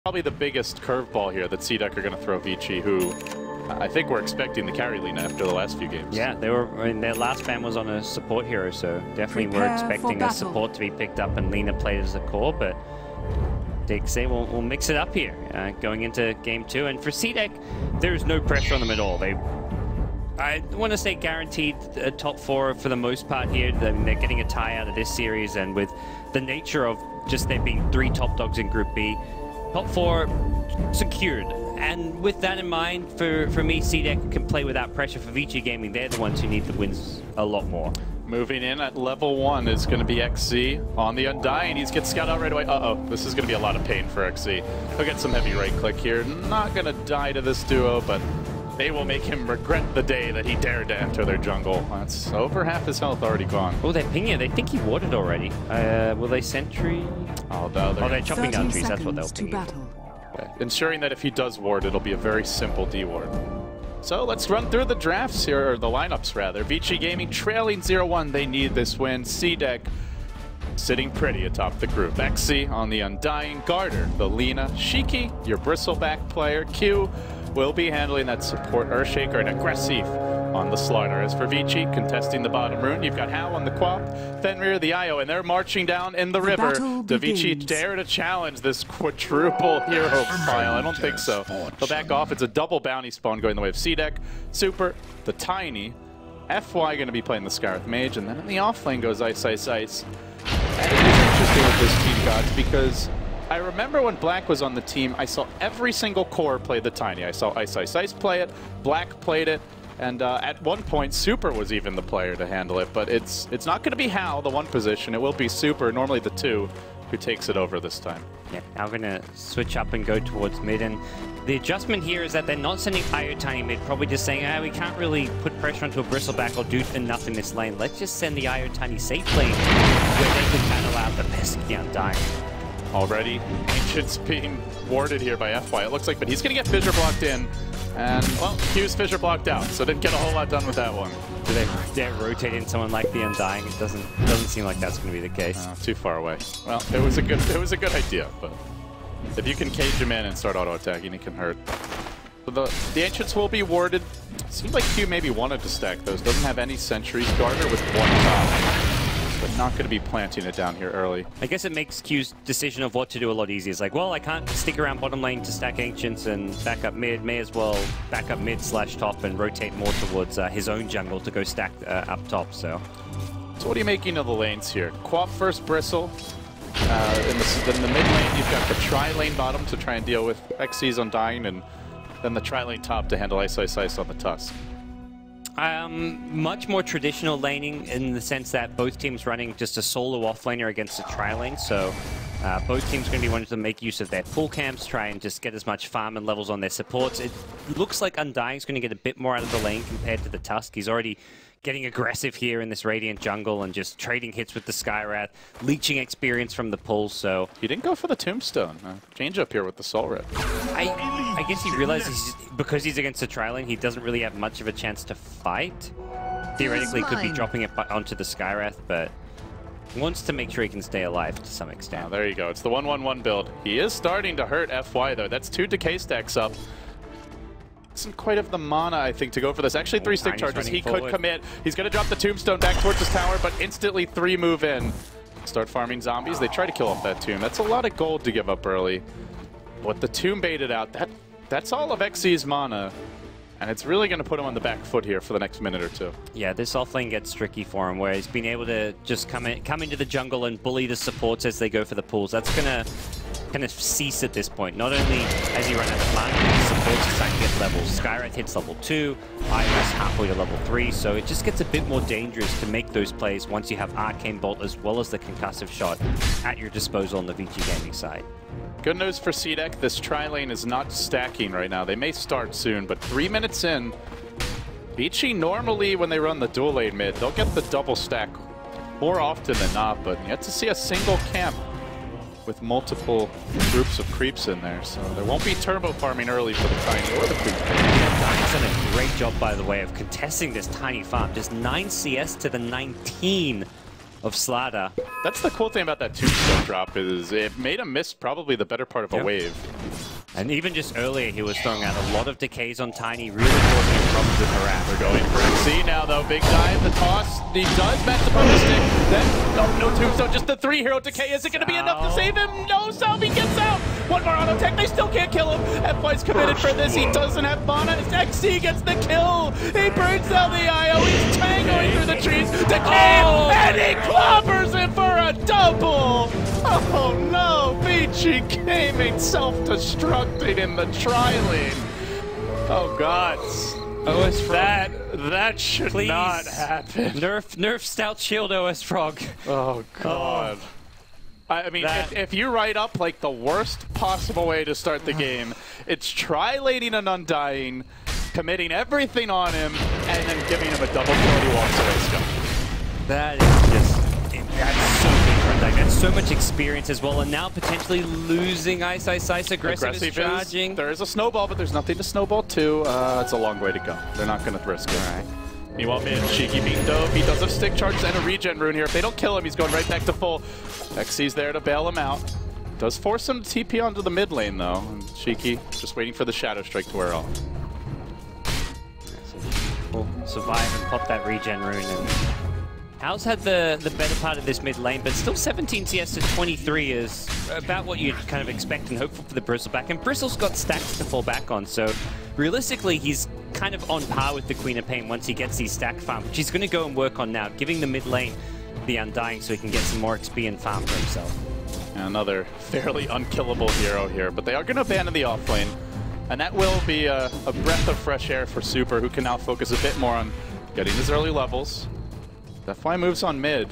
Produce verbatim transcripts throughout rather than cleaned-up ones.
Probably the biggest curveball here that CDEK are going to throw Vici, who I think we're expecting the carry Lina after the last few games. Yeah, they were. I mean, their last ban was on a support hero, so definitely Prepare we're expecting a support to be picked up and Lina played as a core, but DXC will will mix it up here uh, going into game two. And for CDEK, there is no pressure on them at all. They, I want to say, guaranteed a top four for the most part here. I mean, they're getting a tie out of this series, and with the nature of just there being three top dogs in Group B, top four secured. And with that in mind, for, for me, CDEK can play without pressure. For Vici Gaming, they're the ones who need the wins a lot more. Moving in at level one is going to be X Z on the Undying. He's gets scout out right away. Uh-oh, this is going to be a lot of pain for X Z. He'll get some heavy right click here. Not going to die to this duo, but they will make him regret the day that he dared to enter their jungle. That's over half his health already gone. Oh, they're pinging. They think he warded already. Uh, will they sentry? Oh, no, they're, oh, they're chopping down trees. That's what they'll ping. Okay. Ensuring that if he does ward, it'll be a very simple D-ward. So let's run through the drafts here, or the lineups rather. Vici Gaming trailing zero one. They need this win. CDEK sitting pretty atop the group. X Z on the Undying. Garter, the Lina. Shiki, your bristleback player. Q will be handling that support Earthshaker, and Aggressive on the Slider. As for Vici, contesting the bottom rune, you've got Hao on the Quap, Fenrir the Io, and they're marching down in the, the river. Do Vici dare to challenge this quadruple hero pile? I don't think so. They'll back off. It's a double bounty spawn going the way of CDEK. Super, the Tiny, F Y going to be playing the Scarith Mage, and then in the off lane goes Ice Ice Ice. And it is interesting with this team, gods, because I remember when Black was on the team, I saw every single core play the Tiny. I saw Ice Ice Ice play it, Black played it, and uh, at one point Super was even the player to handle it. But it's it's not going to be Hao, the one position. It will be Super, normally the two, who takes it over this time. Yeah, now we're going to switch up and go towards mid. And the adjustment here is that they're not sending Io Tiny mid, probably just saying, ah, we can't really put pressure onto a Bristleback or do enough in this lane. Let's just send the Io Tiny safe lane where they can channel out the Pesky Undying. Already, Ancient's being warded here by F Y, it looks like, but he's going to get fissure blocked in. And, well, Q's fissure blocked out, so didn't get a whole lot done with that one. Do they dare rotate in someone like the Undying? It doesn't doesn't seem like that's going to be the case. Uh, too far away. Well, it was a good it was a good idea, but if you can cage him in and start auto attacking, it can hurt. But the the Ancients will be warded. Seems like Q maybe wanted to stack those. Doesn't have any sentries. Garter with one top. But not going to be planting it down here early. I guess it makes Q's decision of what to do a lot easier. It's like, well, I can't stick around bottom lane to stack Ancients and back up mid. May as well back up mid slash top and rotate more towards uh, his own jungle to go stack uh, up top. So, so what are you making of the lanes here? Quap first Bristle. Uh, in, the, in the mid lane, you've got the tri-lane bottom to try and deal with X Z's Undying, and then the tri-lane top to handle Ice Ice Ice on the Tusk. Um, much more traditional laning in the sense that both teams running just a solo offlaner against a tri-lane, so uh, both teams are going to be wanting to make use of their pull camps, try and just get as much farm and levels on their supports. It looks like Undying's going to get a bit more out of the lane compared to the Tusk. He's already getting aggressive here in this Radiant jungle and just trading hits with the Skywrath, leeching experience from the pull, so... He didn't go for the Tombstone. Uh, change up here with the Soul Rip. I, I guess he realizes he's, because he's against the tri-lane, he doesn't really have much of a chance to fight. Theoretically, could be dropping it onto the Skywrath, but wants to make sure he can stay alive to some extent. Oh, there you go. It's the one one one build. He is starting to hurt F Y, though. That's two decay stacks up. Doesn't quite have the mana, I think, to go for this. Actually, three stick charges. He could commit. He's going to drop the Tombstone back towards his tower, but instantly three move in. Start farming zombies. They try to kill off that tomb. That's a lot of gold to give up early. But the tomb baited out. That That's all of X Z's mana. And it's really going to put him on the back foot here for the next minute or two. Yeah, this offlane gets tricky for him, where he's been able to just come in, come into the jungle and bully the supports as they go for the pulls. That's going to kind of cease at this point. Not only has he run out of mana, the supports are starting to get levels. Skywrath hits level two, Iris halfway to level three, so it just gets a bit more dangerous to make those plays once you have Arcane Bolt as well as the concussive shot at your disposal on the Vici Gaming side. Good news for CDEK, this tri-lane is not stacking right now. They may start soon, but three minutes in, Vici normally when they run the dual lane mid, they'll get the double stack more often than not, but yet to see a single camp with multiple groups of creeps in there, so there won't be turbo farming early for the Tiny or the creep. Undying's done a great job, by the way, of contesting this Tiny farm. Just nine C S to the nineteen of Slada. That's the cool thing about that tombstone drop is it made him miss probably the better part of Yep. a wave. And even just earlier, he was throwing out a lot of decays on Tiny, really causing him problems with Harass. We're going for X C now, though. Big dive, the toss. He does match the bonus stick. Then, no, no tombstone, just the three hero decay. Is it going to be enough to save him? No, Salvi gets out. One more auto tech. They still can't kill him. F Y's committed for this. He doesn't have mana. X C gets the kill. He burns down the I O. He's tangoing through the trees. Decay, Oh, and he clobbers him for a double. Oh no, Vici Gaming self-destructing in the tri-lane. Oh god. O S Frog. That, that should Please. not happen. Nerf, nerf Stout Shield O S Frog. Oh god. I I mean, That- if, if you write up like the worst possible way to start the game, it's tri-laning an Undying, committing everything on him, and then giving him a double kill and he walks away scum. That is just, that's so big for Undying. That's so much experience as well, and now potentially losing Ice Ice Ice. Aggressive, Aggressive is charging. is, there is a snowball, but there's nothing to snowball to. Uh, it's a long way to go. They're not going to risk it. All right. Meanwhile, mid, Cheeky being dope. He does have stick charges and a regen rune here. If they don't kill him, he's going right back to full. X C's there to bail him out. Does force him to T P onto the mid lane, though. And Cheeky just waiting for the Shadow Strike to wear off. Will survive and pop that regen rune. And Hal's had the, the better part of this mid lane, but still seventeen C S to twenty-three is about what you'd kind of expect and hope for for the Bristleback. And Bristle's got stacks to fall back on, so realistically, he's kind of on par with the Queen of Pain once he gets these stack farm, which he's going to go and work on now, giving the mid lane the Undying so he can get some more X P and farm for himself. And another fairly unkillable hero here, but they are going to abandon the off lane. And that will be a, a breath of fresh air for Super, who can now focus a bit more on getting his early levels. F Y moves on mid.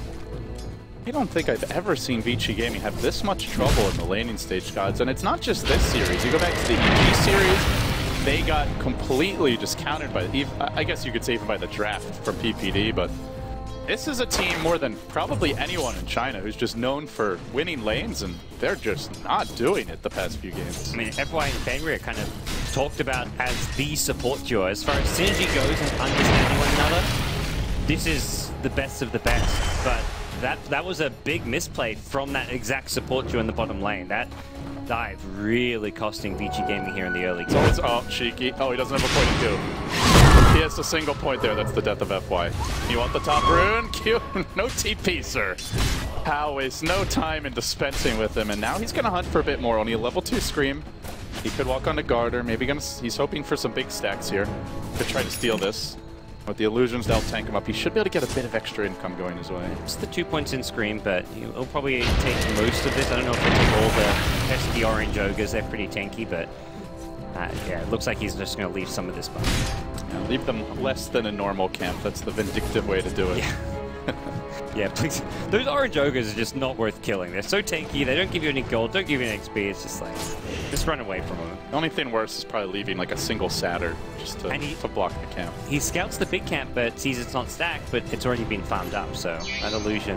I don't think I've ever seen Vici Gaming have this much trouble in the laning stage, gods. And it's not just this series. You go back to the E G series, they got completely just countered by, I guess you could say even by the draft from P P D, but this is a team more than probably anyone in China who's just known for winning lanes, and they're just not doing it the past few games. I mean, F Y and Fenrir kind of talked about as the support duo. As far as synergy goes and understanding one another, this is the best of the best. But that that was a big misplay from that exact support duo in the bottom lane. That dive really costing Vici Gaming here in the early game. So it's, oh, Cheeky. Oh, he doesn't have a point to do. He has a single point there. That's the death of F Y. You want the top rune? Q. No T P, sir. How wastes no time in dispensing with him, and now he's going to hunt for a bit more. Only a level two Scream. He could walk onto Garter. Maybe gonna, he's hoping for some big stacks here. Could try to steal this. With the illusions, they'll tank him up. He should be able to get a bit of extra income going his way. It's the two points in Scream, but he'll probably take most of this. I don't know if he'll take all the pesky orange ogres. They're pretty tanky, but uh, yeah, it looks like he's just going to leave some of this behind. Yeah, leave them less than a normal camp. That's the vindictive way to do it. Yeah. Yeah, please. Those orange ogres are just not worth killing. They're so tanky. They don't give you any gold, don't give you any X P. It's just like, just run away from them. The only thing worse is probably leaving like a single Satyr just to, And he- to block the camp. He scouts the big camp, but sees it's not stacked, but it's already been farmed up. So that illusion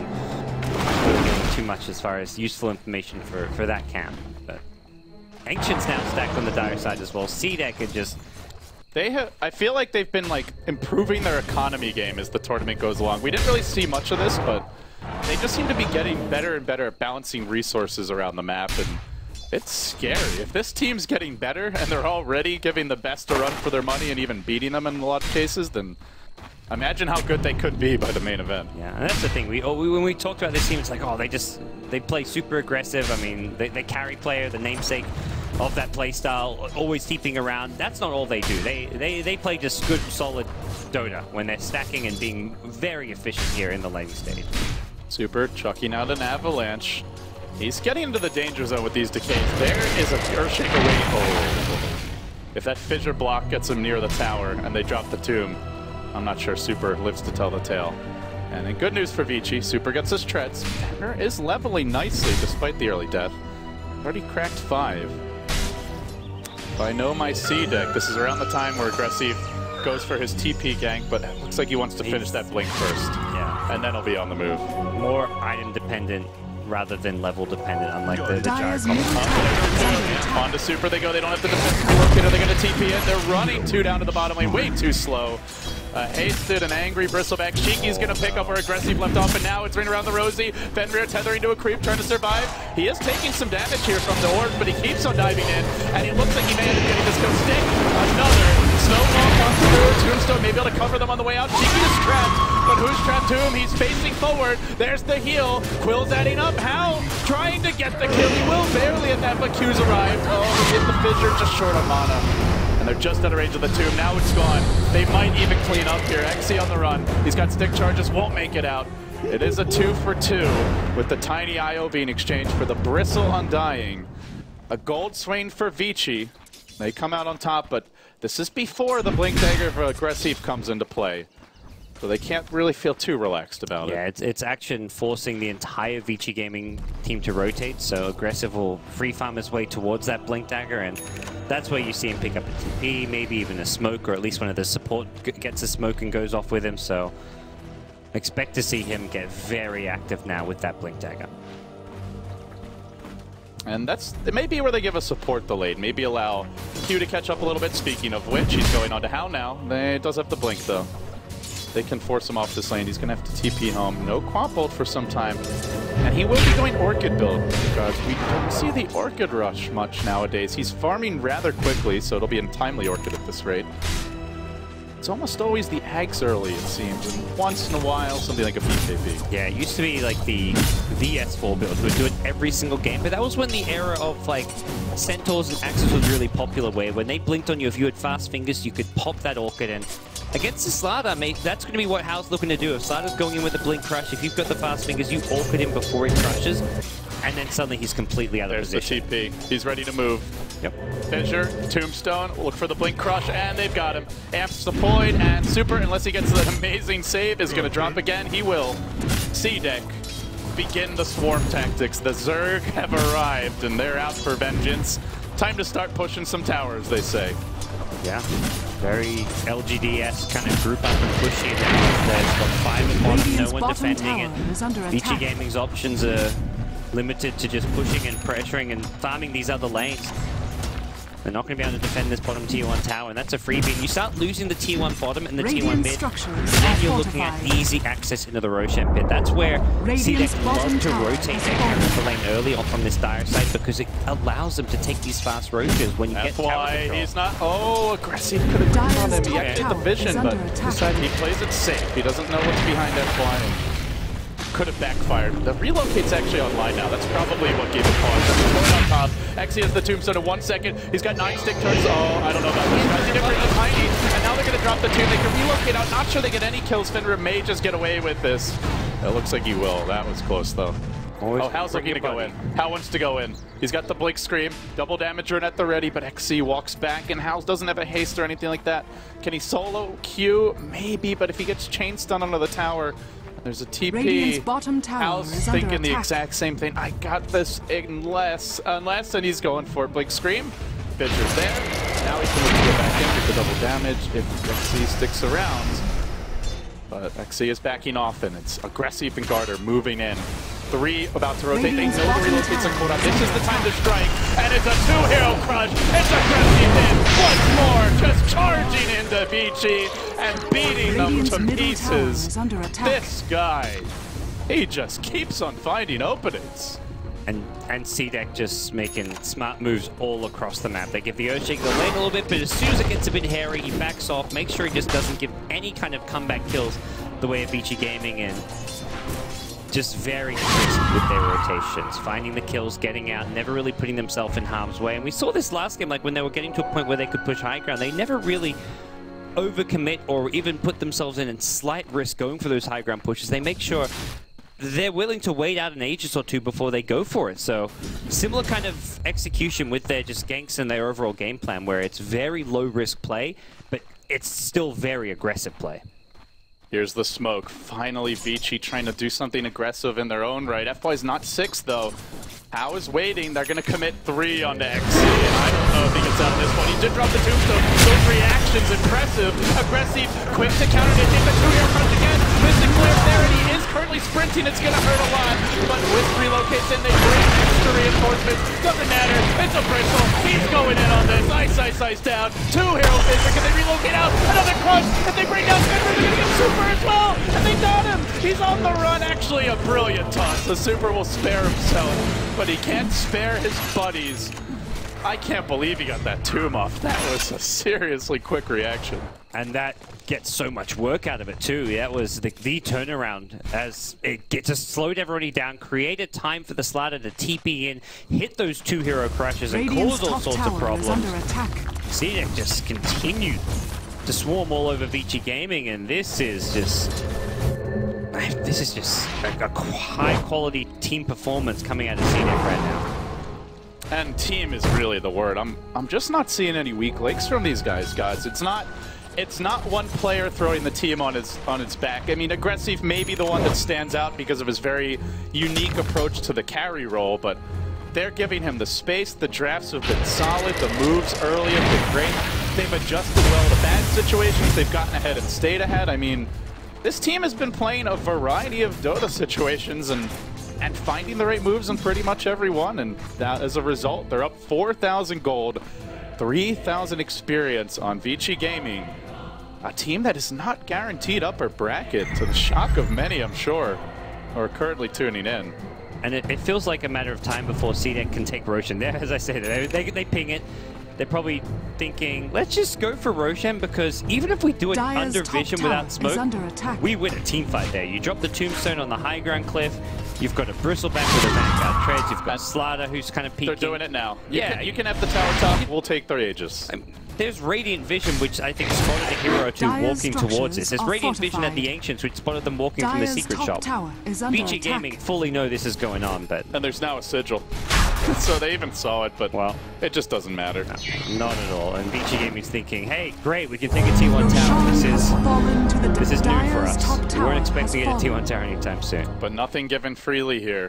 not giving too much as far as useful information for, for that camp. But Ancient's now stacked on the dire side as well. C-Deck could just... They have, I feel like they've been like improving their economy game as the tournament goes along. We didn't really see much of this, but they just seem to be getting better and better at balancing resources around the map, and it's scary. If this team's getting better and they're already giving the best a run for their money and even beating them in a lot of cases, then imagine how good they could be by the main event. Yeah, and that's the thing. We, oh, we when we talked about this team, it's like, oh, they just they play super aggressive. I mean, they, they carry player, the namesake of that playstyle, always keeping around. That's not all they do. They they they play just good, solid Dota when they're stacking and being very efficient here in the laning stage. Super chucking out an avalanche. He's getting into the danger zone with these decays. There is a Earthshaker waiting. Oh. If that fissure block gets him near the tower and they drop the tomb, I'm not sure Super lives to tell the tale. And then good news for Vici, Super gets his treads. Fenrir is leveling nicely despite the early death. Already cracked five. If I know my C deck, this is around the time where Aggressive goes for his T P gank, but it looks like he wants to finish that blink first. Yeah. And then he'll be on the move. More item dependent rather than level dependent, unlike the, the Gyro. On to Super they go. They don't have the defensive locator. They're going to T P in. They're running two down to the bottom lane. Way too slow. A hasted and angry Bristleback. Shiki's gonna pick up where Aggressive left off, and now it's right around the Rosie. Fenrir tethering to a creep, trying to survive. He is taking some damage here from the orb, but he keeps on diving in, and it looks like he may end up getting this go stick. Another snowball comes through. Tombstone may be able to cover them on the way out. Shiki is trapped, but who's trapped to him? He's facing forward. There's the heal. Quill's adding up. Hal trying to get the kill. He will barely at that, but Q's arrived. Oh, he hit the fissure just short on mana. And they're just out of range of the tomb. Now it's gone. They might even clean up here. X C on the run. He's got stick charges, won't make it out. It is a two for two, with the tiny I O being exchanged for the Bristle Undying. A gold Swain for Vici. They come out on top, but this is before the Blink Dagger for Aggressive comes into play. So they can't really feel too relaxed about yeah, it. Yeah, it's, it's action forcing the entire Vici Gaming team to rotate, so Aggressive will free farm his way towards that Blink Dagger, and that's where you see him pick up a T P, maybe even a smoke, or at least one of the support gets a smoke and goes off with him, so expect to see him get very active now with that Blink Dagger. And that's, it may be where they give a support delayed, maybe allow Q to catch up a little bit, speaking of which, he's going on to Hal now. They does have the Blink though. They can force him off this lane. He's going to have to T P home. No Quap ult for some time. And he will be going Orchid build because we don't see the Orchid rush much nowadays. He's farming rather quickly, so it'll be a timely Orchid at this rate. It's almost always the Ags early, it seems, and once in a while, something like a B K B. Yeah, it used to be like the V S four build, would do it every single game, but that was when the era of like Centaurs and Axes was really popular, where when they blinked on you, if you had fast fingers, you could pop that Orchid in. Against the Slardar, mate, that's going to be what Hal's looking to do. If Slardar's going in with a Blink Crush, if you've got the fast fingers, you Orchid him before he crushes, and then suddenly he's completely out of There's position. There's the T P. He's ready to move. Yep. Fissure, Tombstone, look for the Blink Crush, and they've got him. Amps deployed, and Super, unless he gets an amazing save, is going to drop again. He will. C-Deck, begin the swarm tactics. The Zerg have arrived, and they're out for vengeance. Time to start pushing some towers, they say. Yeah, very L G D-esque kind of group up and pushing it out. There's got five at bottom, no one defending it. Vici Gaming's options are limited to just pushing and pressuring and farming these other lanes. They're not going to be able to defend this bottom tier one tower, and that's a freebie. And you start losing the tier one bottom and the tier one mid, and then you're looking at easy access into the Roshan pit. That's where C-Deck love to rotate their character lane early on from this dire side, because it allows them to take these fast roaches when you That's get tower why control. he's not, oh, Aggressive could have gone on him. He actually had the vision, but decided he plays it safe. He doesn't know what's behind F Y. Could have backfired. The relocate's actually online now. That's probably what gave it pause. Going on top. X C has the Tombstone in one second. He's got nine stick turns. Oh, I don't know about this. Guys, they're getting tiny, and now they're going to drop the tomb. They can relocate out. Not sure they get any kills. Fenrir may just get away with this. It looks like he will. That was close, though. Always oh, Hal's looking to go in. Hal wants to go in. He's got the Blink Scream. Double damage rune at the ready, but X C walks back, and Hal doesn't have a haste or anything like that. Can he solo Q? Maybe, but if he gets chain stun onto the tower, there's a T P. Bottom tower Hal's is thinking under the exact same thing. I got this unless, unless, and he's going for it. Blink Scream. Fissure's there. Now he can look to go back in with the double damage if X C sticks around. But X C is backing off, and it's Aggressive and Garter moving in. Three about to rotate. They know the relocates are caught up. This is the time to strike, and it's a two-hero crush. It's Aggressive in once more, just charging into Vici and beating them to pieces. This guy, he just keeps on finding openings. And and C-Deck just making smart moves all across the map. They give the Earthshake the lane a little bit, but as soon as it gets a bit hairy, he backs off, makes sure he just doesn't give any kind of comeback kills the way of Vici Gaming, and just very crisp with their rotations, finding the kills, getting out, never really putting themselves in harm's way. And we saw this last game, like when they were getting to a point where they could push high ground, they never really overcommit or even put themselves in a slight risk going for those high ground pushes. They make sure they're willing to wait out an Aegis or two before they go for it. So similar kind of execution with their just ganks and their overall game plan, where it's very low risk play, but it's still very aggressive play. Here's the smoke. Finally, Vici trying to do something aggressive in their own right. F Y's not six, though. Hal is waiting. They're going to commit three onto X C, and I don't know if he gets out of this one. He did drop the Tombstone. Those reactions, impressive. Aggressive, quick to counter. They take the two-hero crunch again. Mystic Flare there, and he is currently sprinting. It's going to hurt a lot, but with relocates in, they bring extra reinforcements. Doesn't matter. It's a Bristle. He's going in on this. Ice Ice Ice Ice down. Two Hero Fisher. Can they relocate out? Another crush. And they bring down Fenrir. They're gonna get Super as well. And they got him. He's on the run. Actually, a brilliant toss. The Super will spare himself, but he can't spare his buddies. I can't believe he got that tomb off. That was a seriously quick reaction. And that gets so much work out of it too. That was the, the turnaround as it get, just slowed everybody down, created time for the Slider to T P in, hit those two hero crashes and Radiant's cause all sorts of problems. under attack. Cedek just continued to swarm all over Vici Gaming, and this is just... This is just a, a high-quality team performance coming out of Cedek right now. And team is really the word. I'm I'm just not seeing any weak links from these guys, guys. It's not it's not one player throwing the team on its on its back. I mean, Aggressive may be the one that stands out because of his very unique approach to the carry role, but they're giving him the space. The drafts have been solid. The moves early have been great. They've adjusted well to bad situations. They've gotten ahead and stayed ahead. I mean, this team has been playing a variety of Dota situations and and finding the right moves in pretty much every one, and that, as a result, they're up four thousand gold, three thousand experience on Vici Gaming, a team that is not guaranteed upper bracket, to the shock of many, I'm sure, who are currently tuning in. And it, it feels like a matter of time before Cedek can take Roshan. There, as I said, they, they, they ping it. They're probably thinking, let's just go for Roshan, because even if we do it Dire's under vision without smoke, under attack. we win a team fight there. You drop the tombstone on the high ground cliff, you've got a Bristleback with a Vanguard Treads, you've got Slider who's kind of peeking. They're doing it now. You Yeah. Can, you can have the tower top, we'll take the Aegis. Um, There's Radiant Vision, which I think spotted a hero or two Dire's walking towards this. There's structures Radiant are Vision at the fortified. Ancients, which spotted them walking from Dire's the secret top shop. tower is under Vici attack. Gaming fully know this is going on, but And there's now a sigil. So they even saw it, but Well. it just doesn't matter. not at all. And Vici Gaming's thinking, hey, great, we can take a T one tower. This is this is new for us. We weren't expecting it at T one tower anytime soon. But nothing given freely here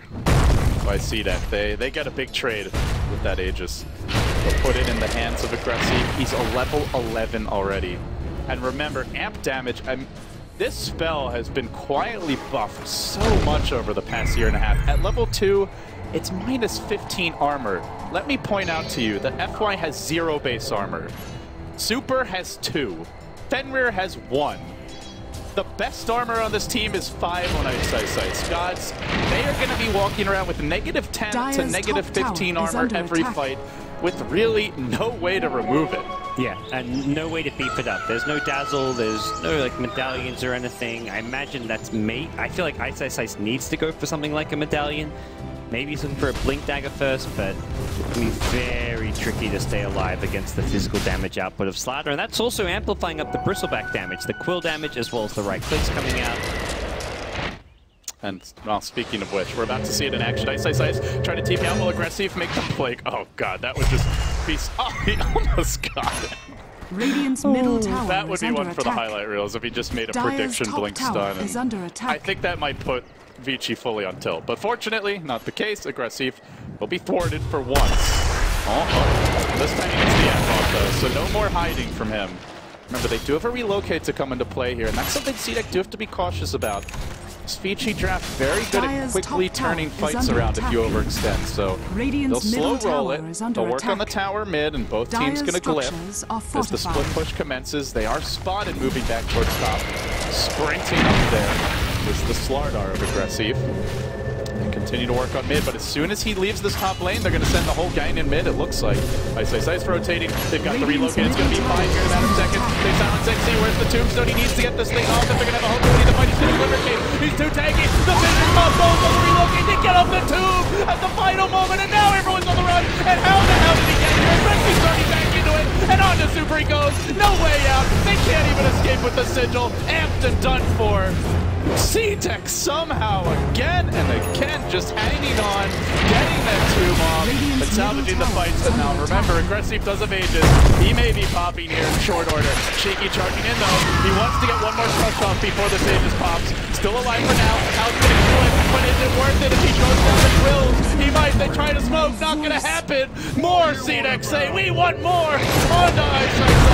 by Cedek. They they get a big trade with that Aegis. They'll put it in the hands of Aggressive. He's a level eleven already. And remember, amp damage, I'm, this spell has been quietly buffed so much over the past year and a half. At level two, it's minus fifteen armor. Let me point out to you that F Y has zero base armor. Super has two. Fenrir has one. The best armor on this team is five on Ice Ice Ice. Gods, they are going to be walking around with negative ten Dire's to negative top tower fifteen is armor under every attack. fight, with really no way to remove it. Yeah, and no way to beef it up. There's no dazzle, there's no like medallions or anything. I imagine that's mate. I feel like Ice Ice Ice needs to go for something like a medallion. Maybe he's looking for a Blink Dagger first, but it's going to be very tricky to stay alive against the physical damage output of Slider. And that's also amplifying up the Bristleback damage, the Quill damage, as well as the right clicks coming out. And, well, speaking of which, we're about to see it in action. Ice Ice Ice trying to T P out while Aggressive, make them plague. Oh, God, that would just be... Oh, he almost got it. Radiant's middle tower That would is be under one for the attack. highlight reels if he just made a Dire's prediction top blink tower stun. is And under attack. I think that might put Vici fully on tilt. But fortunately, not the case. Aggressive will be thwarted for once. Oh, oh. This time he gets the F-off, though, so no more hiding from him. Remember, they do have a relocate to come into play here, and that's something Cedek do have to be cautious about. This Vici draft very good Dire's at quickly top tower turning is fights under around if you attack. overextend. So Radiant's they'll middle slow roll tower it. is under They'll work on the attack. tower mid, and both teams Dire's going to glyph. structures are As the split fortified. push commences, they are spotted moving back towards top. Sprinting up there is the Slardar of Aggressive. They continue to work on mid, but as soon as he leaves this top lane, they're going to send the whole gang in mid, it looks like. Ice Ice Ice rotating. They've got the Radiant's relocate. It's going to be middle fine here in about a tower is second. under They silence X C. Where's the tombstone? He needs to get this thing off if they're going to have a hope to lead the fight. He's going to Glimmercave. He's too tanky. The vision pop goes on the relocate. They get off the tube at the final moment, and now everyone's on the run. And how the hell did he get here? Rexy's starting back into it, and on to Super he goes. No way out. They can't even escape with the sigil. Amped and done for. Cedek somehow again and again just hanging on, getting that tomb off, and salvaging the fights. And now remember, Aggressive does have Aegis. He may be popping here in short order. Shaky charging in though. He wants to get one more crush off before this Aegis pops. Still alive for now. How's gonna kill it? But is it worth it if he goes down the drills? He might. They try to smoke. Not gonna happen. More Cedek say, we want more. On to Ice Ice Ice.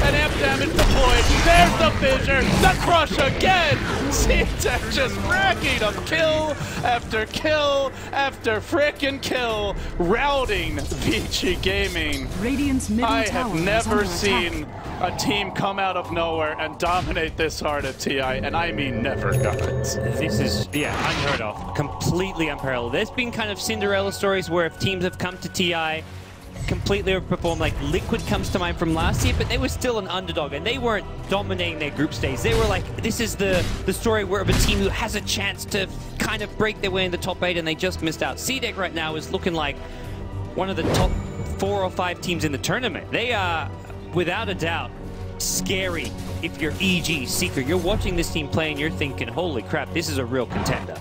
and amp damage deployed. There's the fissure, the crush again. C-Tech just racking up kill after kill after frickin' kill, routing Vici Gaming. Radiant's middle I tower have is never under seen attack. a team come out of nowhere and dominate this hard at T I, and I mean never done it. This is, yeah, unheard of. Completely unparalleled. There's been kind of Cinderella stories where if teams have come to T I, completely overperformed, like Liquid comes to mind from last year, but they were still an underdog, and they weren't dominating their group stage. They were like, this is the, the story where of a team who has a chance to kind of break their way in the top eight, and they just missed out. C D E C right now is looking like one of the top four or five teams in the tournament. They are, without a doubt, scary if you're E G, Seeker. You're watching this team play and you're thinking, holy crap, this is a real contender.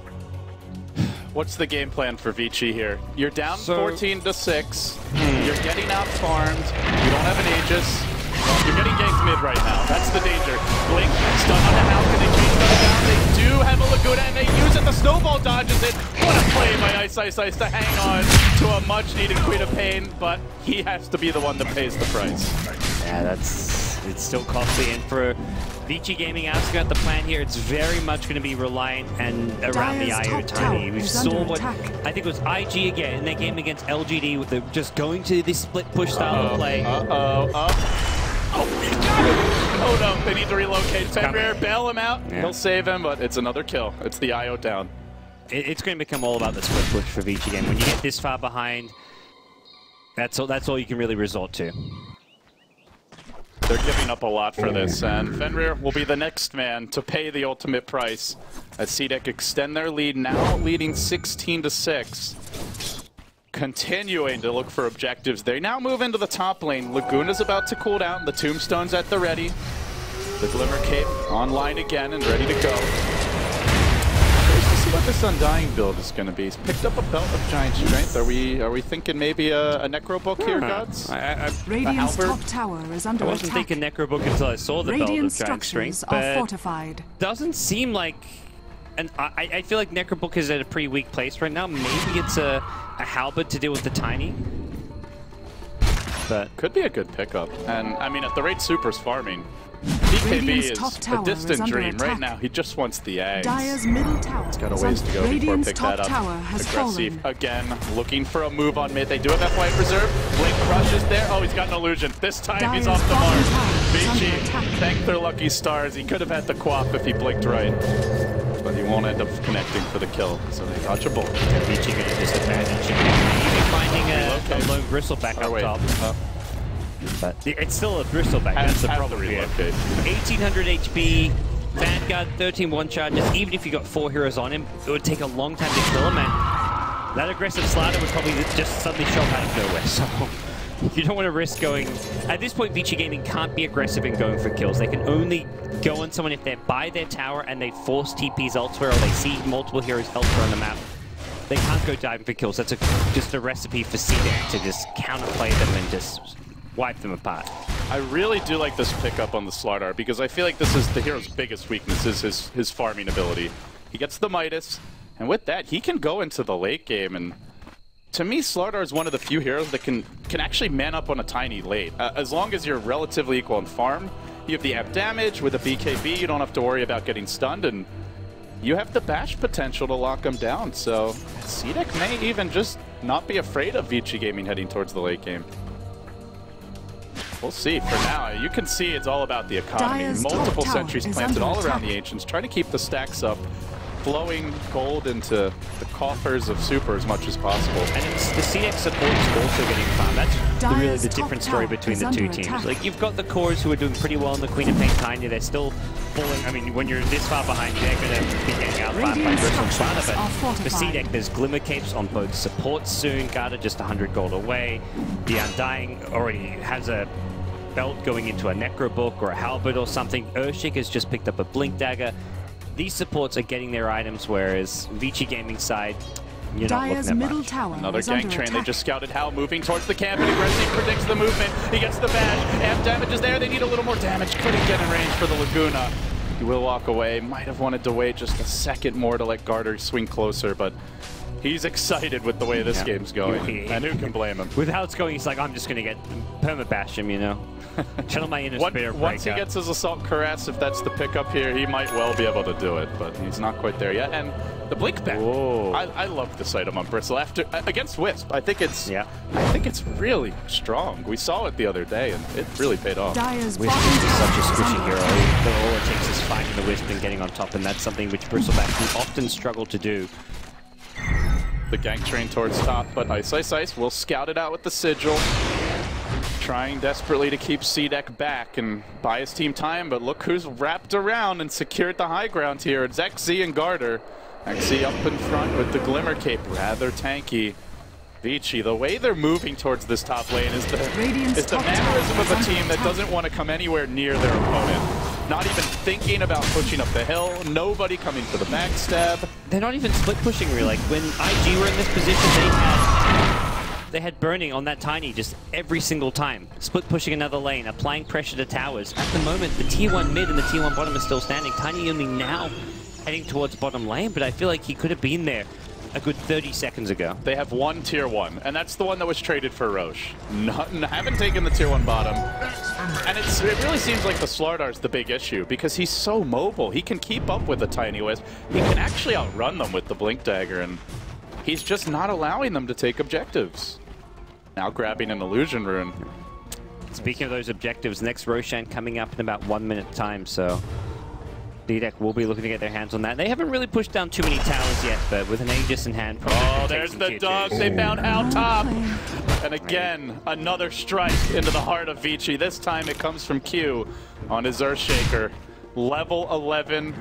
What's the game plan for Vici here? You're down So- fourteen to six. You're getting out farmed. You don't have an Aegis. Well, you're getting ganked mid right now. That's the danger. Blink, stun on the house, and they change them down. They do have a Laguna, and they use it. The snowball dodges it. What a play by Ice Ice Ice to hang on to a much-needed Queen of Pain, but he has to be the one that pays the price. Yeah, that's, it's still costly. And for Vici Gaming asking about the plan here, it's very much going to be reliant and around the Dire's I O top Tiny. tower We is saw under what, attack. I think it was I G again in their game against L G D with the just going to this split push style Uh-oh, of play. Uh-oh, oh. Oh, he got it! Oh no, they need to relocate. Fenrir, coming. bail him out. Yeah. He'll save him, but it's another kill. It's the I O down. It, it's going to become all about the split push for Vici Gaming. When you get this far behind, that's all, that's all you can really resort to. They're giving up a lot for this, and Fenrir will be the next man to pay the ultimate price as C D E C extend their lead, now leading sixteen to six. Continuing to look for objectives. They now move into the top lane. Laguna's about to cool down. The Tombstone's at the ready. The Glimmer Cape online again and ready to go. Curious to see what this Undying build is going to be. He's picked up a Belt of Giant Strength. Are we are we thinking maybe a, a Necrobook here, Huh. Gods? I, I, I, Radiant's Halberd? top tower is under I wasn't attack. thinking Necrobook until I saw the Belt Radiant of Giant structures Strength, are but fortified. doesn't seem like, and I, I feel like Necrobook is at a pretty weak place right now. Maybe it's a, a Halberd to deal with the Tiny. But Could be a good pickup. And, I mean, at the rate Super's farming, B K B Radiant's is top a tower distant is under dream. Right attack. now, he just wants the eggs. Dire's middle tower Got a is ways under- to go before Radiant's pick top that up. tower has Aggressive fallen. again, looking for a move on mid. They do have that point reserve. Blink crushes there. Oh, he's got an illusion. This time he's Dire's off the bottom mark. tower is under Vici, attack. thank their lucky stars. He could have had the quap if he blinked right. But he won't end up connecting for the kill. So they dodge a bullet. Vici going to disadvantage him. Maybe finding a, a Relocate. lone Bristleback Oh, up wait. top. Uh, But it's still a Bristleback. has- That's the has to problem here. relocate. eighteen hundred H P, Vanguard, thirteen one charges. Even if you got four heroes on him, it would take a long time to kill him. And that aggressive slider would probably just suddenly show up out of nowhere. So you don't want to risk going. At this point, Vici Gaming can't be aggressive in going for kills. They can only go on someone if they're by their tower and they force T Ps elsewhere, or they see multiple heroes elsewhere on the map. They can't go diving for kills. That's a, just a recipe for C D E C to just counterplay them and just wipe them apart. I really do like this pickup on the Slardar because I feel like this is the hero's biggest weakness is his, his farming ability. He gets the Midas, and with that, he can go into the late game. And to me, Slardar is one of the few heroes that can, can actually man up on a Tiny late. Uh, as long as you're relatively equal in farm, you have the amp damage. With a B K B, you don't have to worry about getting stunned, and you have the bash potential to lock him down. So C D E C may even just not be afraid of Vici Gaming heading towards the late game. We'll see. For now, you can see it's all about the economy. Dire's top Multiple tower sentries is planted under all around attack. the Ancients, trying to keep the stacks up, flowing gold into the coffers of Super as much as possible. And it's the C D E C support's also getting farmed. That's the, really Dire's the top different story tower between is the two under teams. attack. Like, you've got the cores who are doing pretty well in the Queen of Pain Tiny. They're still falling. I mean, when you're this far behind, they're going to be getting out by Radiant Grissom structures Spada. are But for fortified. C D E C, there's Glimmer Capes on both supports soon. Garda just one hundred gold away. The Undying already has a belt going into a Necrobook or a Halberd or something. Urshik has just picked up a Blink Dagger. These supports are getting their items, whereas Vici Gaming side, you're not Dire's looking at middle much. tower Another is gank under train. They attack. just scouted Hal moving towards the camp, and Aggressive predicts the movement. He gets the bash. Amp damage is there. They need a little more damage. Couldn't get in range for the Laguna. He will walk away. Might have wanted to wait just a second more to let Garter swing closer, but He's excited with the way this Yeah. game's going, He- he- and who can blame him? With how it's going, he's like, I'm just going to get perma-bash him, you know? Channel my inner One, spirit once he breaker. gets his Assault Caress, if that's the pickup here, he might well be able to do it, but he's not quite there yet. And the Blink back. Whoa. I, I love this item on Bristle after against Wisp. I think it's Yeah. I think it's really strong. We saw it the other day, and it really paid off. Dire's Wisp bottom is such a tower is squishy under hero. attack. All all it takes is finding the Wisp and getting on top, and that's something which Bristleback can often struggle to do. The gank train towards top, but Ice Ice Ice will scout it out with the Sigil. Trying desperately to keep C-Deck back and buy his team time, but look who's wrapped around and secured the high ground here. It's X Z and Garter. X Z up in front with the Glimmer Cape, rather tanky. Vici, the way they're moving towards this top lane is the, Radiant's is the top mannerism tower of a is team under that attack. doesn't want to come anywhere near their opponent. Not even thinking about pushing up the hill, nobody coming for the backstab. They're not even split pushing, really. Like, when I G were in this position, they had they had Burning on that Tiny just every single time. Split pushing another lane, applying pressure to towers. At the moment, the tier one mid and the tier one bottom is still standing. Tiny only now heading towards bottom lane, but I feel like he could have been there a good thirty seconds ago. They have one tier one, and that's the one that was traded for Roche. Not, haven't taken the tier one bottom. And it's, it really seems like the Slardar's the big issue, because he's so mobile. He can keep up with the Tiny Wisp. He can actually outrun them with the Blink Dagger, and he's just not allowing them to take objectives. Now grabbing an Illusion Rune. Speaking of those objectives, next Roshan coming up in about one minute time, so D-Deck will be looking to get their hands on that. They haven't really pushed down too many towers yet, but with an Aegis in hand... Oh, there's the dogs. They found Hal top. And again, another strike into the heart of Vici. This time it comes from Q on his Earthshaker. Level eleven.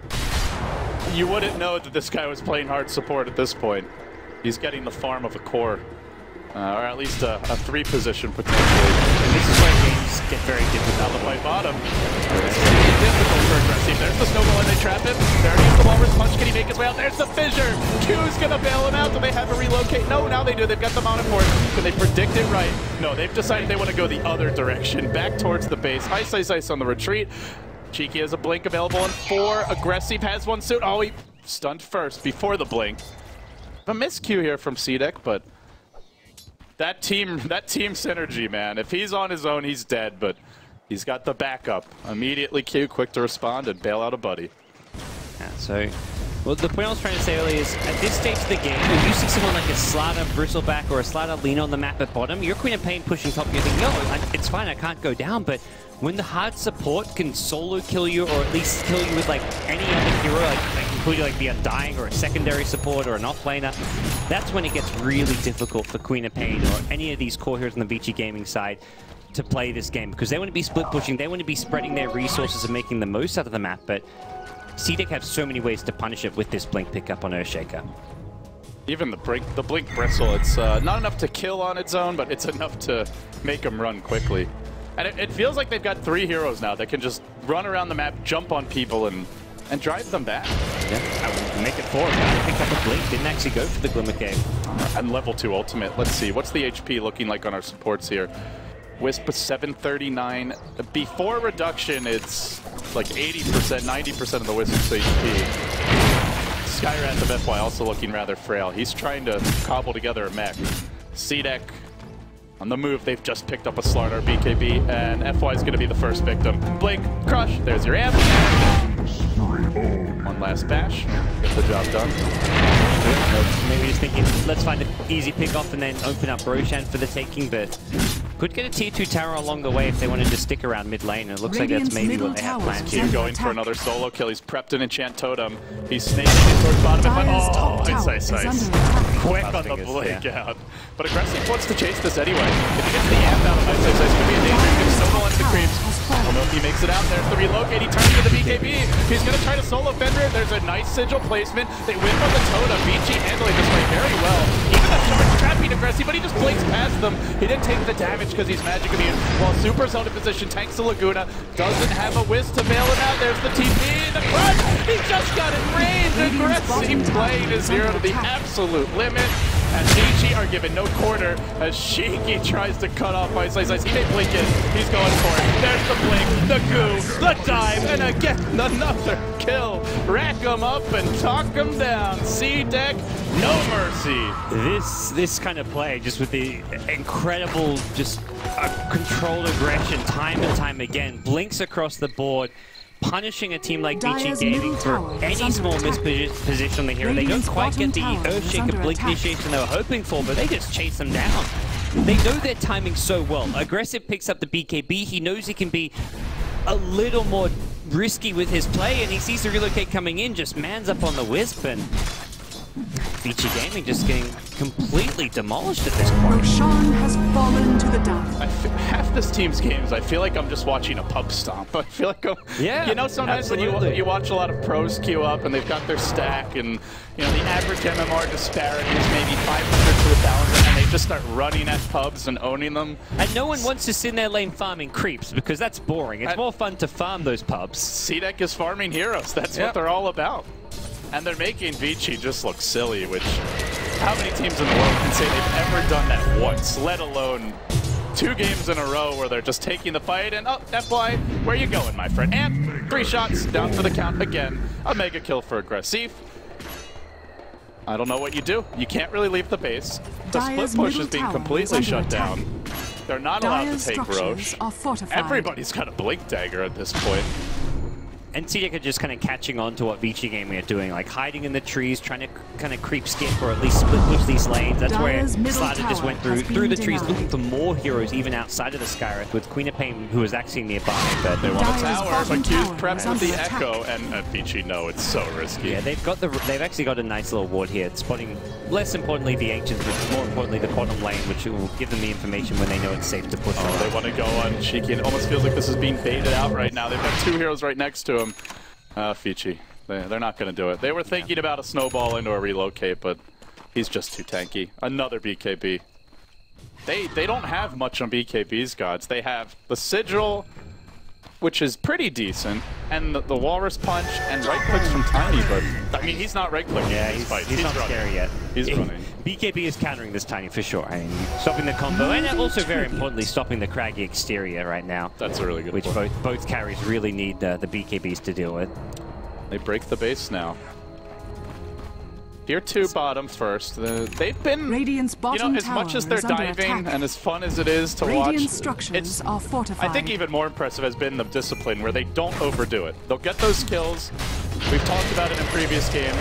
You wouldn't know that this guy was playing hard support at this point. He's getting the farm of a core. Uh, or at least a, a three position potentially. And this is where games get very Now difficult. the play bottom. It's gonna be difficult for Aggressive. There's the snowball and they trap him. There is the Walrus Punch. Can he make his way out? There's the fissure. Q's gonna bail him out. Do they have a relocate? No, now they do. They've got the mounted for it. Can they predict it right? No, they've decided they want to go the other direction. Back towards the base. Ice Ice Ice on the retreat. Cheeky has a blink available in four. Aggressive has one suit. Oh, he stunned first before the blink. A miscue here from C-Deck, but that team, that team synergy, man. If he's on his own, he's dead, but he's got the backup. Immediately Q, quick to respond and bail out a buddy. Yeah, so, well, the point I was trying to say earlier is, at this stage of the game, when you see someone like a Slardar Bristleback or a Slardar lean on the map at bottom, you're Queen of Pain pushing top, you think, yo, I, it's fine, I can't go down, but when the hard support can solo kill you, or at least kill you with like any other hero, like, like including like the Undying or a secondary support or an offlaner, that's when it gets really difficult for Queen of Pain or any of these core heroes on the Vici Gaming side to play this game, because they want to be split pushing, they want to be spreading their resources and making the most out of the map, but C-Deck have so many ways to punish it with this blink pickup on Earthshaker. Even the blink, the blink bristle, it's uh, not enough to kill on its own, but it's enough to make him run quickly. And it, it feels like they've got three heroes now that can just run around the map, jump on people, and and drive them back. Yeah, I would make it forward. Guy picked up a blink, didn't actually go for the Glimmer Cape. And level two ultimate. Let's see, what's the H P looking like on our supports here? Wisp seven thirty-nine. Before reduction, it's like eighty percent, ninety percent of the Wisp's H P. Skywrath of F Y also looking rather frail. He's trying to cobble together a mech. C-Deck on the move. They've just picked up a Slardar B K B, and F Y is going to be the first victim. Blink, crush, there's your amp. One last bash, get the job done. Maybe just thinking, let's find an easy pick off and then open up Roshan for the taking, but could get a tier two tower along the way if they wanted to stick around mid lane, and it looks Radiant's like that's maybe middle what they have tower planned is here. under Going for attack. another solo kill. He's prepped an enchant totem. He's snaking it towards bottom. And Dire's oh, top ice, tower ice, is ice. under attack. Quick on the Fingers, blink yeah. out. But Aggressive wants to chase this anyway. If he gets the amp out of Ice Ice Ice, could be a danger. He's going to snowball into the creeps. I don't know if he makes it out. There's the relocate. He turns to the B K B. He's going to try to solo Fenrir. There's a nice sigil placement. They whip on the totem. Vici handling this fight very well. Even the charge trapping Aggressive, but he just blinks past them. He didn't take the damage because he's magic immune. While Super's out of position, tanks the Laguna. Doesn't have a Wisp to bail him out. There's the T P. The crush. He just got it range. Aggressive playing his hero to the absolute limit. And Vici are given no quarter as Shiki tries to cut off Ice Ice Ice. He may blink in. He's going for it. There's the blink, the goo, the dive, and again another kill. Rack him up and talk him down. C-Deck, no mercy. This this kind of play, just with the incredible, just uh, controlled aggression, time and time again, blinks across the board, punishing a team like Vici Dire's Gaming middle for tower is any under small attack. misposition on the hero. They don't Radiant's quite get the bottom tower is Earthshaker under blink attack. initiation they were hoping for, but they just chase them down. They know their timing so well. Aggressive picks up the B K B. He knows he can be a little more risky with his play, and he sees the relocate coming in, just mans up on the Wisp, and Vici Gaming just getting completely demolished at this point. Roshan has fallen to the dark. I f half this team's games, I feel like I'm just watching a pub stomp. I feel like I'm, Yeah, you know, sometimes when you absolutely. you watch a lot of pros queue up and they've got their stack, and you know the average M M R disparity is maybe five hundred to a thousand, and they just start running at pubs and owning them. And no one wants to sit in their lane farming creeps because that's boring. It's I- more fun to farm those pubs. C-Deck is farming heroes. That's Yep. what they're all about. And they're making Vici just look silly, which how many teams in the world can say they've ever done that once, let alone two games in a row where they're just taking the fight and, oh, F Y, where you going, my friend? And three shots down for the count again. A mega kill for Aggressive. I don't know what you do. You can't really leave the base. The split Dire's push middle is being tower completely is under shut attack. down. They're not allowed Dire's to take structures Roche. are fortified. Everybody's got a blink dagger at this point. And C-Deck are just kind of catching on to what Vici Gaming are doing, like hiding in the trees, trying to kind of creep skip or at least split push these lanes. That's Dire's where middle Slaughter just tower went through has been through the trees, denied. looking for more heroes even outside of the Skyreth, with Queen of Pain, who was actually nearby. But They want a Dire's tower, bottom but Q's tower prepped is with the under attack. Echo, and uh, Vici, no, it's so risky. yeah, they've got the they've actually got a nice little ward here, spotting less importantly the Ancients, but more importantly the bottom lane, which will give them the information when they know it's safe to push Oh, on. they want to go on Shiki. It almost feels like this is being baited out right now. They've got two heroes right next to him. Uh, Vici, they, they're not going to do it. They were thinking about a snowball into a relocate, but he's just too tanky. Another B K B. They they don't have much on B K B's gods. They have the Sigil, which is pretty decent, and the, the Walrus Punch and right clicks from Tiny, but I mean he's not right clicking Yeah, in he's, these fights. he's, not running. scary yet. He's He- running. B K B is countering this Tiny for sure. I mean, stopping the combo, and also very importantly, stopping the craggy exterior right now. That's a really good Which point. both both carries really need uh, the B K Bs to deal with. They break the base now. Tier two bottom first. The, they've been, Radiant's you bottom know, as much tower as they're is under diving attack. and as fun as it is to Radiant watch, structures it's, are fortified. I think even more impressive has been the discipline where they don't overdo it. They'll get those kills. We've talked about it in previous games.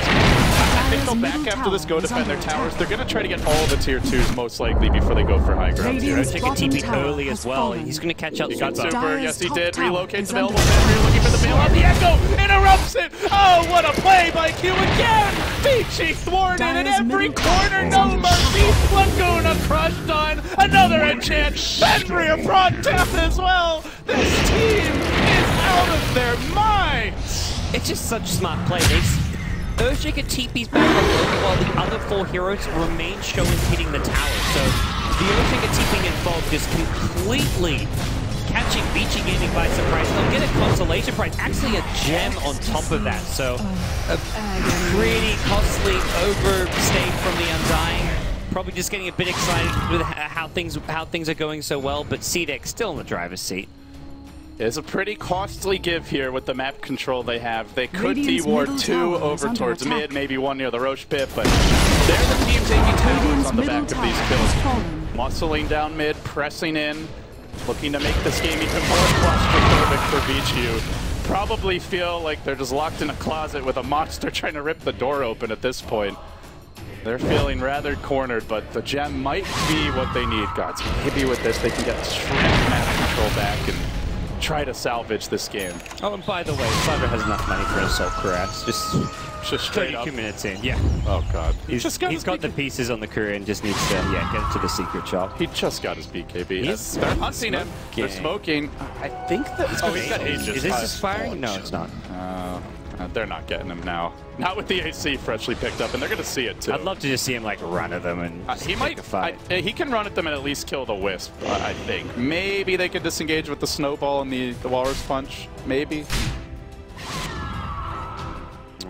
I think they'll back after this, go defend their towers. They're going to try to get all the tier twos most likely before they go for high ground here. Radiant's Take a bottom T P tower early has as well. fallen. He's going to catch up He got super. super, Dire's yes he top did. tower Relocates is available. under Then looking for the bail out. The Echo interrupts it. Oh, what a play by Q again. Vici thwarted in Dire's every middle corner. tower is No under mercy. Laguna crushed on. Another enchant. Fenrir brought down as well. This team is out of their minds. It's just such smart play. They Earthshaker T Ps back on board while the other four heroes remain showing hitting the tower. So the Earthshaker TPing involved just completely catching Vici Gaming by surprise. They'll get a consolation prize, actually a gem on top of that. So a pretty costly overstay from the Undying. Probably just getting a bit excited with how things how things are going so well, but C-Deck still in the driver's seat. It's a pretty costly give here with the map control they have. They could Radiant's D-ward middle two tower is over under towards attack. mid, maybe one near the Roche pit, but they're the team taking towers Radiant's on the middle back of tower these has kills. fallen. Muscling down mid, pressing in, looking to make this game even more claustrophobic for Vici. Probably feel like they're just locked in a closet with a monster trying to rip the door open at this point. They're feeling rather cornered, but the gem might be what they need. God, so maybe with this they can get shrimp map control back and try to salvage this game. Oh, and by the way, Slaughter has enough money for an Assault Cuirass. Just Just straight thirty-two up. minutes in. Yeah. Oh god. He's, just got he's his got the B K B. pieces on the courier and just needs to, yeah, get it to the secret shop. He just got his B K B. He's They're hunting him. They're smoking. smoking. I think that. Oh, he's got Aegis. Is this Uh, expiring? No, it's not. Uh, uh, they're not getting him now. Not with the A C freshly picked up, and they're going to see it too. I'd love to just see him like run at them and Uh, just he take might. a fight. I, uh, he can run at them and at least kill the Wisp. Uh, I think. Maybe they could disengage with the snowball and the, the Walrus Punch. Maybe.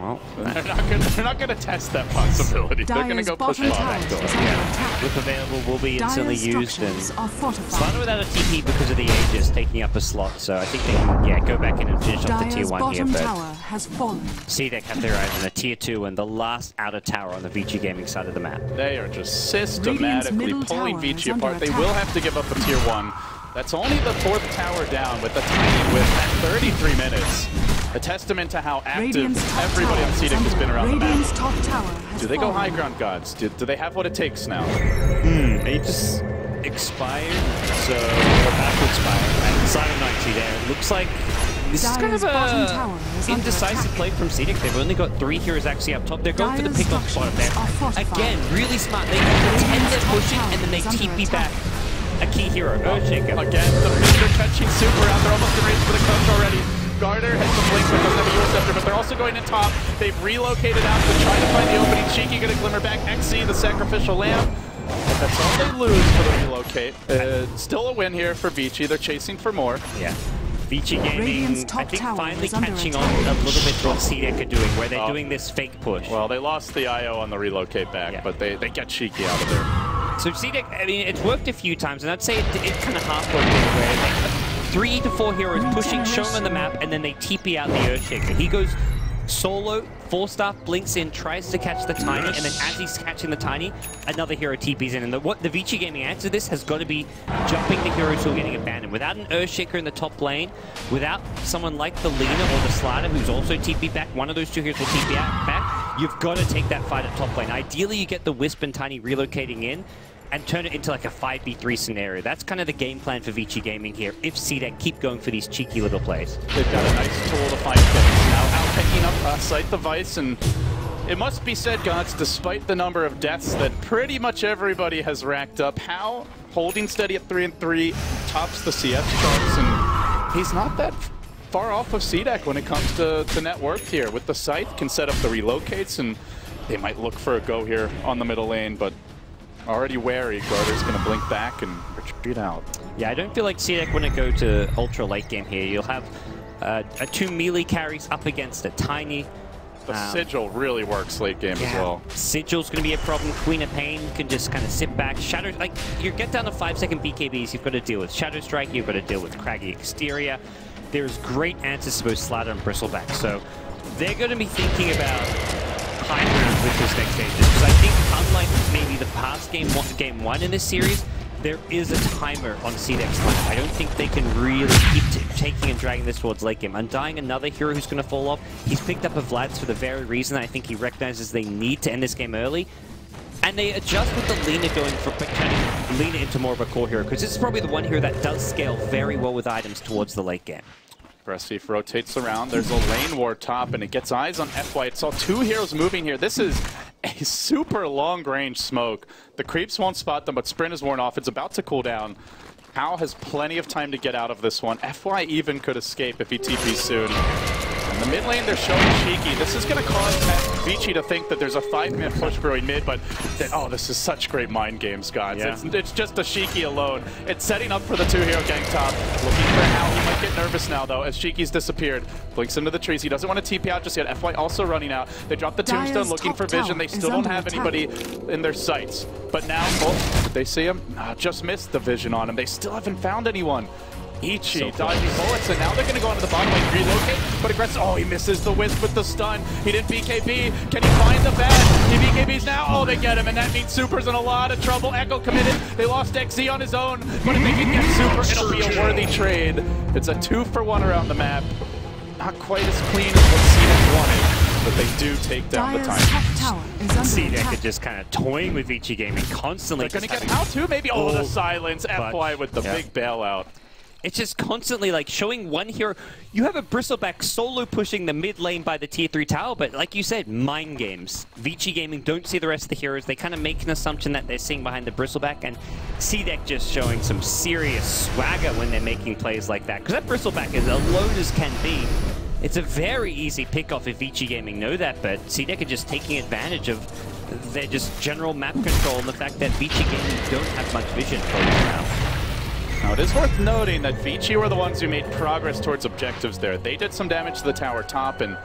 Well, They're not gonna, they're not gonna test that possibility. They're gonna Dyer's go push bottom bot tower back door. is under attack. Whip available will be instantly Dyer's used, structures and are fortified. Slaughter without a T P because of the Aegis taking up a slot, so I think they can yeah go back in and finish off the tier Dyer's one here. bottom But tower has fallen. C-Deck have their eyes on a tier two and the last outer tower on the Vici Gaming side of the map. They are just systematically middle pulling tower is Vici under apart. They attack. will have to give up a tier one. That's only the fourth tower down with the tiny whip at thirty-three minutes. A testament to how active Radiant's top everybody tower on is C-Deck has under- been around Radiant's the map. top tower has Do they go fallen. high ground gods? Do, do they have what it takes now? Hmm, they just expired, so or backward expired. And Silent ninety there. It looks like this is kind Dyer's of bottom tower is a under indecisive attack. play from C-Deck. They've only got three heroes actually up top. They're going for the Dyer's pick off spot structures are there. fortified. Again, really smart. They pretend they're top pushing tower and then they is under T P attack. back a key hero, Earthshaker. Again, the Mister catching super out. They're almost in range for the coach already. Garter has the blink, but doesn't have a U S Scepter, but they're also going in top. They've relocated out to try to find the opening. Cheeky gonna glimmer back. X C, the sacrificial lamb. But that's all they lose for the relocate. Uh, still a win here for Vici. They're chasing for more. Yeah. Vici Gaming, Radiant's I top think, tower finally is under catching on attack. a little bit to what C-Deck are doing, where they're Oh. doing this fake push. Well, they lost the I O on the relocate back, Yeah. but they, they get Cheeky out of there. So C-Deck, I mean, it's worked a few times, and I'd say it, it kind of half worked it, where they, three to four heroes pushing, show them on the map, and then they T P out the Earthshaker. He goes solo, four staff blinks in, tries to catch the Tiny, and then as he's catching the Tiny, another hero T Ps in. And the, what the Vici Gaming answer to this has got to be jumping the heroes who are getting abandoned. Without an Earthshaker in the top lane, without someone like the Lina or the Slider who's also T P back, one of those two heroes will T P out back, you've got to take that fight at top lane. Ideally, you get the Wisp and Tiny relocating in, and turn it into like a five v three scenario. That's kind of the game plan for Vici Gaming here, if C-Deck keep going for these cheeky little plays. They've got a nice tool to find things now. Out picking up uh, Sight the Vice, and it must be said, Gods, despite the number of deaths that pretty much everybody has racked up, How holding steady at three and three tops the C S charts, and he's not that far off of C-Deck when it comes to, to net worth here. With the Scythe, can set up the relocates, and they might look for a go here on the middle lane, but already wary. Garter's going to blink back and retreat out. Yeah, I don't feel like C-Deck want to go to ultra late game here. You'll have uh, a two melee carries up against a Tiny. The Um, Sigil really works late game as well. Sigil's going to be a problem. Queen of Pain can just kind of sit back. Shadow, like, you get down to five second B K Bs, you've got to deal with Shadow Strike, you've got to deal with Craggy Exterior. There's great answers to both Slider and Bristleback. So they're going to be thinking about high ground with this next stage. Because I think, unlike maybe the past game one, game one in this series, there is a timer on C-Deck's lineup. I don't think they can really keep t taking and dragging this towards late game. Undying, another hero who's going to fall off. He's picked up a Vlad's for the very reason I think he recognizes they need to end this game early. And they adjust with the Lina going for turning Lina into more of a core hero, because this is probably the one hero that does scale very well with items towards the late game. Bressif rotates around. There's a lane ward top, and it gets eyes on F Y. It saw two heroes moving here. This is a super long-range smoke. The creeps won't spot them, but Sprint is worn off. It's about to cool down. How has plenty of time to get out of this one. F Y even could escape if he T Ps soon. In the mid lane, they're showing Cheeky. This is going to cause Vici to think that there's a five-minute push brewing mid, but that, oh, this is such great mind games, guys. Yeah. It's, it's just a Cheeky alone. It's setting up for the two-hero gang top. Looking for how he might get nervous now, though, as Cheeky's disappeared. Blinks into the trees. He doesn't want to T P out just yet. F Y also running out. They drop the Dyer's tombstone looking top for vision. tower They is still don't under have attack. anybody in their sights. But now, oh, did they see him? Ah, just missed the vision on him. They still haven't found anyone. Ichi So dodging bullets, and now they're going to go into the bottom lane, relocate, but aggressive. Oh, he misses the Wisp with the stun. He didn't B K B. Can he find the bad? He B K Bs now. Oh, they get him, and that means Super's in a lot of trouble. Echo committed. They lost X Z on his own, but if they can get Super, it'll be a worthy trade. It's a two for one around the map. Not quite as clean as what C-Deck wanted, but they do take down the Dyer's top time. tower is under C-Deck attack. are just kind of toying with Vici Gaming, constantly. They're going to just get having- how to maybe? Oh, the Oh, silence. F Y but- with the yeah. big bailout. It's just constantly like showing one hero. You have a Bristleback solo pushing the mid lane by the tier three tower, but like you said, mind games. Vici Gaming don't see the rest of the heroes. They kind of make an assumption that they're seeing behind the Bristleback, and C-Deck just showing some serious swagger when they're making plays like that. Because that Bristleback is alone as can be. It's a very easy pickoff if Vici Gaming know that, but C-Deck are just taking advantage of their just general map control and the fact that Vici Gaming don't have much vision floating around. Now, it is worth noting that Vici were the ones who made progress towards objectives there. They did some damage to the tower top, and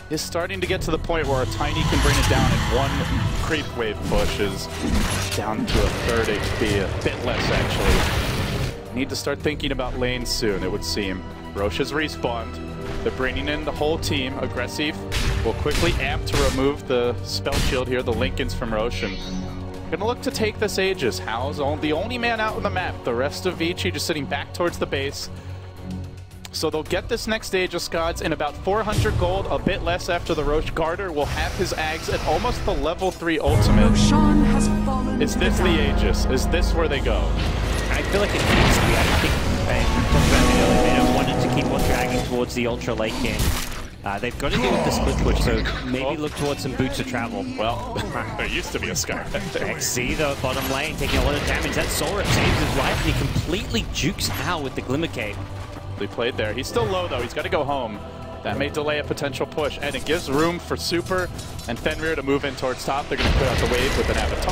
is starting to get to the point where a Tiny can bring it down, and one creep wave push is down to a third H P, a bit less actually. Need to start thinking about lanes soon, it would seem. Rosh has respawned. They're bringing in the whole team. Aggressive will quickly amp to remove the spell shield here, the Linken's from Rosh. And gonna look to take this Aegis. Hal's the only man out on the map. The rest of Vici just sitting back towards the base. So they'll get this next Aegis Gods in about four hundred gold, a bit less after the Rosh. Garter will have his Ags at almost the level three ultimate. Roshan has fallen. Is this the Aegis? Is this where they go? I feel like it needs to be. I think uh, we talked about it earlier. They don't want it to keep on dragging towards the ultra late game. Uh, they've got to deal with the split push, so maybe oh. look towards some boots of travel. Well, there used to be a Sky there. X C, the bottom lane, taking a lot of damage. That Solrip saves his life, and he completely jukes Hal with the Glimmer Cape. He played there. He's still low, though. He's got to go home. That may delay a potential push, and it gives room for Super and Fenrir to move in towards top. They're going to put out the wave with an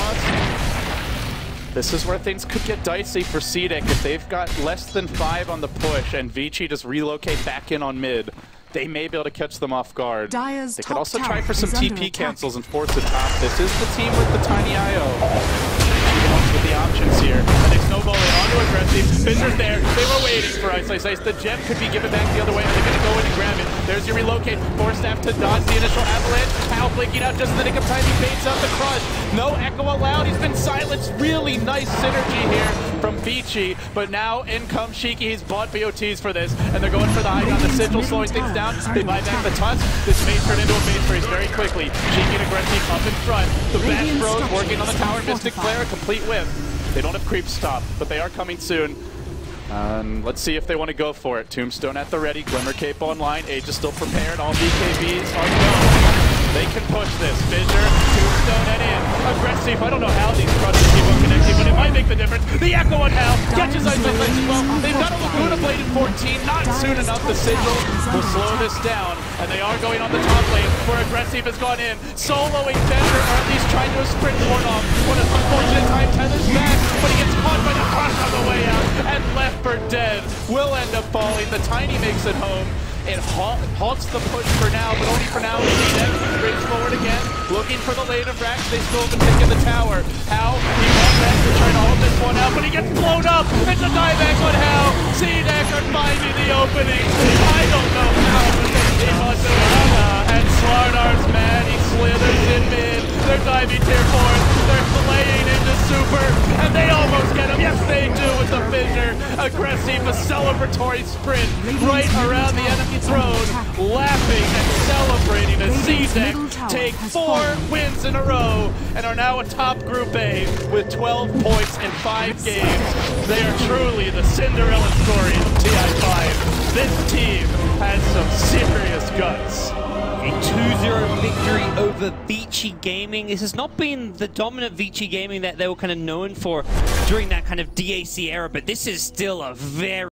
Avatar. This is where things could get dicey for Seedic. If they've got less than five on the push and Vici just relocate back in on mid, they may be able to catch them off guard. Dyer's they could also try for some T P cancels and force a top. This is the team with the Tiny I O. With the options here, and they snowball it onto Aggressive. Fissur's there. They were waiting for Ice Ice Ice. The gem could be given back the other way, and they're going to go in and grab it. There's your relocate. Force Staff to dodge the initial avalanche. Hal blinking out just in the nick of time. He baits out the crush. No echo allowed. He's been silenced. Really nice synergy here from Vici, but now in comes Shiki. He's bought B O Ts for this, and they're going for the high ground. The Sigil slowing things down. They buy back the Tusk. This may turn into a base race very quickly. Shiki and Aggressive up in front. The Bash Bros working on the tower. Mystic Flare, a complete whip. They don't have creep stop, but they are coming soon. Um, let's see if they want to go for it. Tombstone at the ready, Glimmer Cape online, Age is still prepared, all B K Bs are go. They can push this. Fissure, Tombstone, and in. Aggressive, I don't know how these crushes keep on connecting, but it might make the difference. The Echo on Hal catches Ice Ice Ice as well. They've got a Laguna Blade in fourteen, not soon enough. The Sigil will slow this down, and they are going on the top lane where Aggressive has gone in, soloing Fender, or at least trying to sprint one off. What an unfortunate time. Tether's back, but he gets caught by the crush on the way out, and left for dead. Will end up falling. The Tiny makes it home. It halt, halts the push for now, but only for now. Seedic brings forward again, looking for the lane of Rax. They still have been taking the tower. Hal, he wants back to try to hold this one out, but he gets blown up. It's a dieback on Hal. Seedic are finding the opening. I don't know how, but they keep on doing it. And Slarnar's man, he slithers in mid. They're diving tier fourth. They're playing into Super, and they almost get him. Yes, they do with the Fissure. Aggressive, a celebratory sprint right around the enemy throne, laughing and celebrating as Seedic take four wins in a row and are now a top Group A with twelve points in five games. They are truly the Cinderella story of T I five. This team has some serious guts. A two zero victory over Vici Gaming. This has not been the dominant Vici Gaming that they were kind of known for during that kind of D A C era, but this is still a very